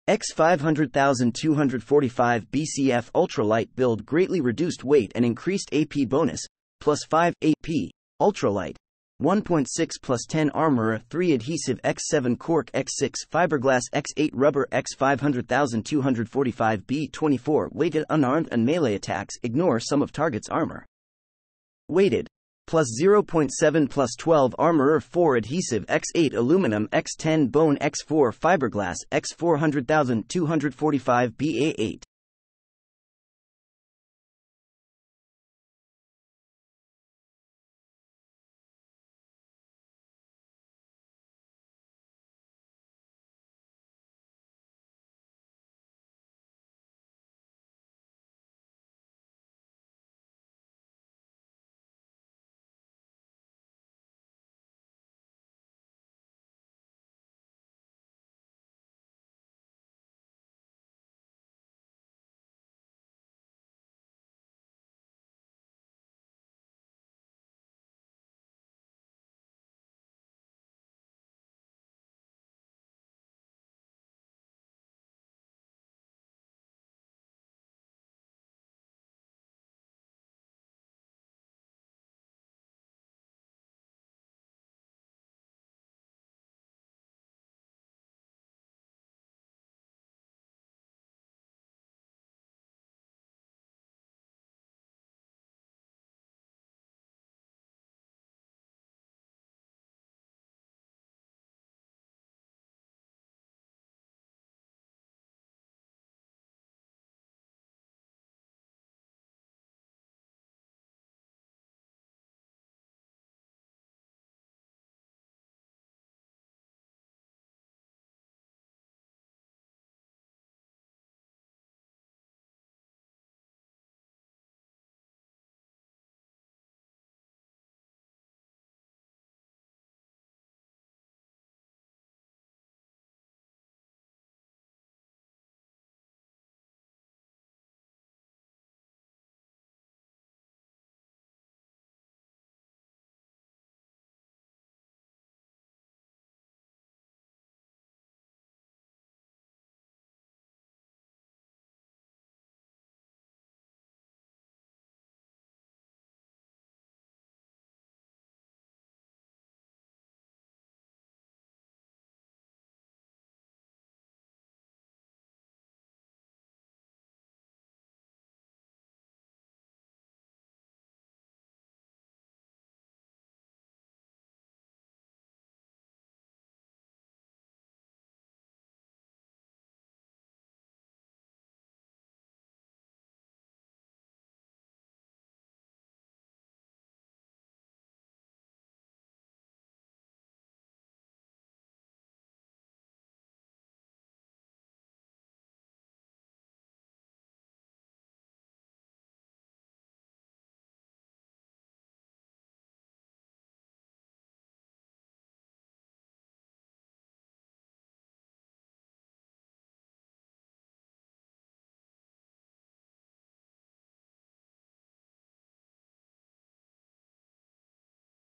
X 500,245 BCF ultralight build, greatly reduced weight and increased AP bonus, plus 5 AP, ultralight. 1.6 plus 10 armor 3 adhesive X7 cork X6 fiberglass X8 rubber X 500,245 B24 weighted unarmed and melee attacks, ignore some of target's armor. Weighted. Plus 0.7 plus 12 armor 4 adhesive X8 aluminum X10 bone X4 fiberglass X 400,245 BA8.